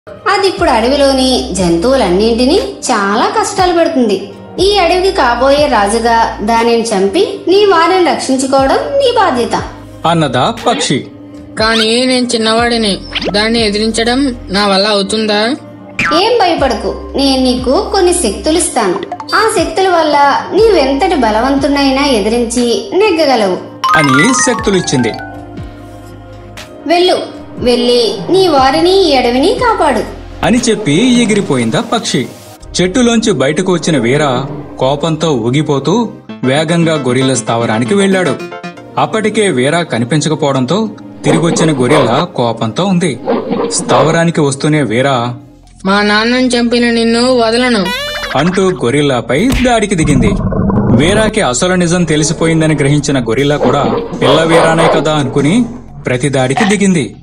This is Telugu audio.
అది ఇప్పుడు అడవిలోని జంతువులన్నింటినీ చాలా కష్టాలు పెడుతుంది. ఈ అడవికి కాబోయే రాజుగా దానిని చంపి నీ వారిని రక్షించుకోవడం నీ బాధ్యత అన్నదా పక్షి. కానీ నేను చిన్నవాడిని, దాన్ని ఎదిరించడం నా వల్ల అవుతుందా? ఏం భయపడకు, నేను నీకు కొన్ని శక్తులు ఇస్తాను. ఆ శక్తుల వల్ల నీవెంతటి బలవంతునైనా ఎదిరించి నెగ్గగలవు అని శక్తులిచ్చింది. వెళ్ళు, వెళ్ళి నీ వారిని ఈ అడవిని కాపాడు అని చెప్పి ఎగిరిపోయిందా పక్షి. చెట్టులోంచి బయటకు వచ్చిన వీర కోపంతో ఊగిపోతూ వేగంగా గొరిల్లా స్థావరానికి వెళ్లాడు. అప్పటికే వీర కనిపించకపోవడంతో తిరిగొచ్చిన గొరిల్లా కోపంతో ఉంది. స్థావరానికి వస్తూనే వీర, మా నాన్నని చంపిన నిన్ను వదలను అంటూ గొరిల్లాపై దాడికి దిగింది. వీరాకి అసలు నిజం తెలిసిపోయిందని గ్రహించిన గొరిల్లా కూడా పిల్ల వీరానే కదా అనుకుని ప్రతి దాడికి దిగింది.